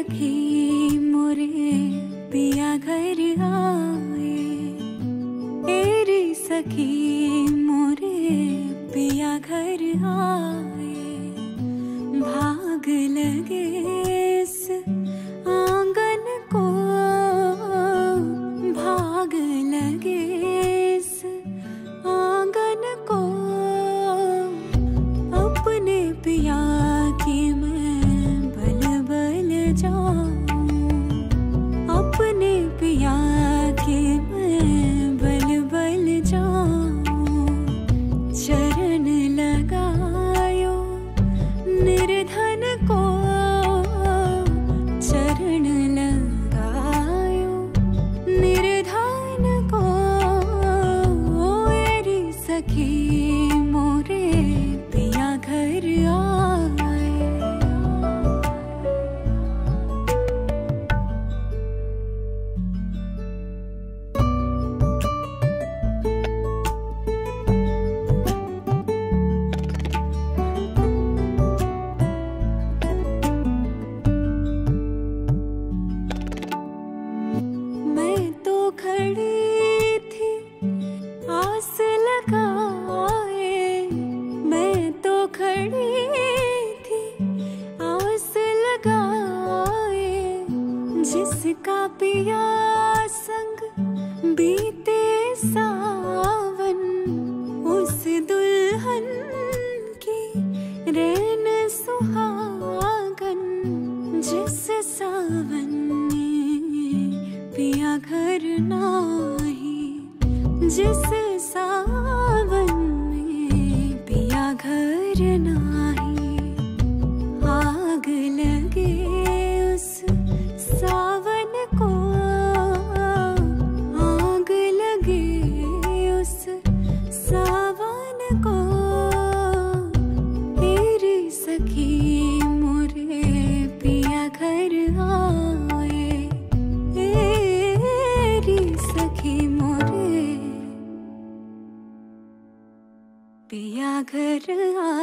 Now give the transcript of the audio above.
सखी मोरे पिया घर आए, तेरी सखी मोरे पिया घर आए। भाग लगे इस आंगन को, भाग लगे इस आंगन को। अपने पिया की मैं बल बल जाऊं, अपने पिया की मैं बल बल जाऊं। चरण लगायो निर्धन को, चरण लगायो निर्धन को। मेरी सखी मोरे पिया घर आए। मैं तो खड़ी थी आस लगाए, मैं तो खड़ी थी आस लगाए। जिसका पिया संग बीते सावन, उस दुल्हन की रैन सुहागन। जिस सावन पिया घर नाही, जिस सावन में पिया घर नाही। आग लगे उस सावन को, आग लगे उस सावन को। तेरी सखी मोरे पिया घर आए, तेरी सखी मोरे पिया घर आए।